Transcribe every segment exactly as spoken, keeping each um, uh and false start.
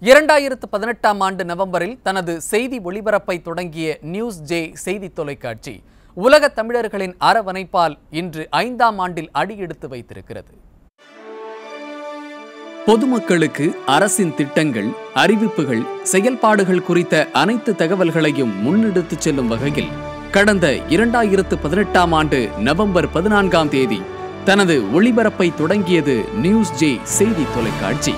இரண்டாயிரத்து பதினெட்டாம் ஆண்டு நவம்பரில் தனது செய்தி ஒளிபரப்பை தொடங்கிய நியூஸ் ஜே செய்தி தொலைக்காட்சி உலக தமிழர்களின் அரவணைப்பால் இன்று ஐந்தாம் ஆண்டில் அடியெடுத்து வைத்திருக்கிறது. பொதுமக்களுக்கு அரசின் திட்டங்கள், அறிவிப்புகள், செயல்பாடுகள் குறித்த அனைத்து தகவல்களையும் முன்னெடுத்துச் செல்லும் வகையில் கடந்த இரண்டாயிரத்து பதினெட்டாம் ஆண்டு நவம்பர் பதினான்காம் தேதி தனது ஒளிபரப்பை தொடங்கியது நியூஸ் ஜே செய்தி தொலைக்காட்சி.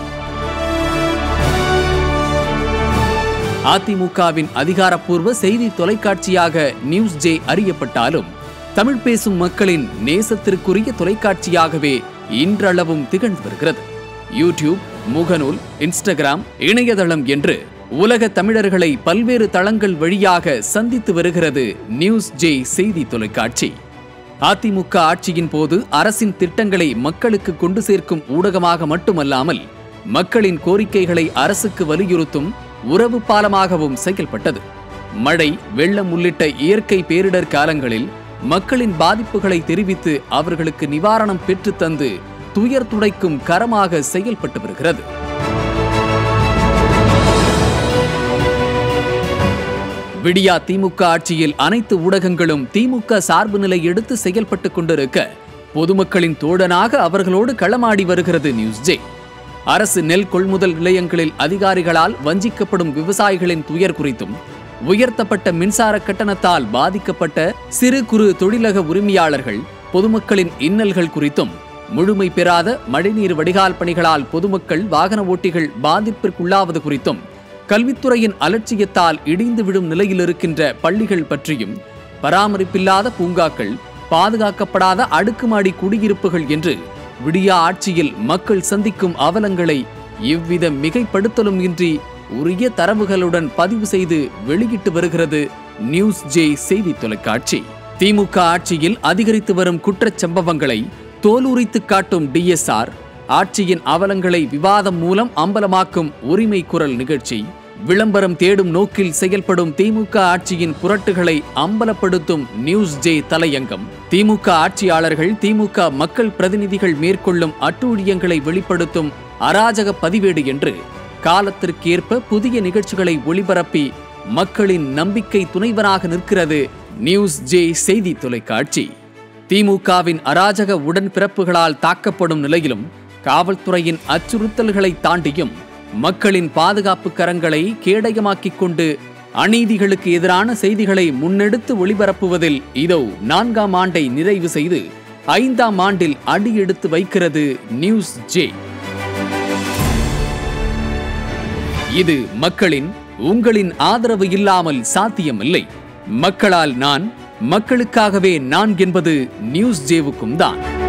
அதிமுகவின் அதிகாரப்பூர்வ செய்தி தொலைக்காட்சியாக நியூஸ் ஜே அறியப்பட்டாலும் தமிழ் பேசும் மக்களின் நேசத்திற்குரிய தொலைக்காட்சியாகவே இன்றளவும் திகழ்ந்து வருகிறது. யூடியூப், முகநூல், இன்ஸ்டாகிராம், இணையதளம் என்று உலக தமிழர்களை பல்வேறு தளங்கள் வழியாக சந்தித்து வருகிறது நியூஸ் ஜே செய்தி தொலைக்காட்சி. அதிமுக ஆட்சியின் போது அரசின் திட்டங்களை மக்களுக்கு கொண்டு சேர்க்கும் ஊடகமாக மட்டுமல்லாமல் மக்களின் கோரிக்கைகளை அரசுக்கு வலியுறுத்தும் உறவு பாலமாகவும் செயல்பட்டது. மழை, வெள்ளம் உள்ளிட்ட இயற்கை பேரிடர் காலங்களில் மக்களின் பாதிப்புகளை தெரிவித்து அவர்களுக்கு நிவாரணம் பெற்று தந்து துயர் துடைக்கும் கரமாக செயல்பட்டு வருகிறது. விடியா திமுக ஆட்சியில் அனைத்து ஊடகங்களும் திமுக சார்பு நிலை எடுத்து செயல்பட்டுக் கொண்டிருக்க பொதுமக்களின் தோழனாக அவர்களோடு களமாடி வருகிறது நியூஸ் ஜே. அரசு நெல் கொள்முதல் நிலையங்களில் அதிகாரிகளால் வஞ்சிக்கப்படும் விவசாயிகளின் துயர் குறித்தும், உயர்த்தப்பட்ட மின்சார கட்டணத்தால் பாதிக்கப்பட்ட சிறு குறு தொழிலக உரிமையாளர்கள், பொதுமக்களின் இன்னல்கள் குறித்தும், முழுமை பெறாத மழைநீர் வடிகால் பணிகளால் பொதுமக்கள், வாகன ஓட்டிகள் பாதிப்பிற்குள்ளாவது குறித்தும், கல்வித்துறையின் அலட்சியத்தால் இடிந்து விடும் நிலையில் இருக்கின்ற பள்ளிகள் பற்றியும், பராமரிப்பில்லாத பூங்காக்கள், பாதுகாக்கப்படாத அடுக்குமாடி குடியிருப்புகள் என்று விடியா ஆட்சியில் மக்கள் சந்திக்கும் அவலங்களை எவ்வித மிகைப்படுத்தலும் இன்றி உரிய தரவுகளுடன் பதிவு செய்து வெளியிட்டு வருகிறது நியூஸ் ஜே செய்தி தொலைக்காட்சி. திமுக ஆட்சியில் அதிகரித்து வரும் குற்றச் சம்பவங்களை தோலுரித்து காட்டும் டி எஸ் ஆர், ஆட்சியின் அவலங்களை விவாதம் மூலம் அம்பலமாக்கும் உரிமை குரல் நிகழ்ச்சி, விளம்பரம் தேடும் நோக்கில் செயல்படும் திமுக ஆட்சியின் புரட்டுகளை அம்பலப்படுத்தும் நியூஸ் ஜே தலையங்கம், திமுக ஆட்சியாளர்கள், திமுக மக்கள் பிரதிநிதிகள் மேற்கொள்ளும் அட்டூழியங்களை வெளிப்படுத்தும் அராஜக பதிவேடு என்று காலத்திற்கேற்ப புதிய நிகழ்ச்சிகளை ஒளிபரப்பி மக்களின் நம்பிக்கை துணைவனாக நிற்கிறது நியூஸ் ஜே செய்தி தொலைக்காட்சி. திமுகவின் அராஜக உடன்பிறப்புகளால் தாக்கப்படும் நிலையிலும் காவல்துறையின் அச்சுறுத்தல்களை தாண்டியும் மக்களின் பாதுகாப்பு கரங்களை கேடயமாக்கிக் கொண்டு அநீதிகளுக்கு எதிரான செய்திகளை முன்னெடுத்து ஒளிபரப்புவதில் இதோ நான்காம் ஆண்டை நிறைவு செய்து ஐந்தாம் ஆண்டில் அடியெடுத்து வைக்கிறது நியூஸ் ஜே. இது மக்களின், உங்களின் ஆதரவு இல்லாமல் சாத்தியமில்லை. மக்களால் நான், மக்களுக்காகவே நான் என்பது நியூஸ் ஜேவுக்கும் தான்.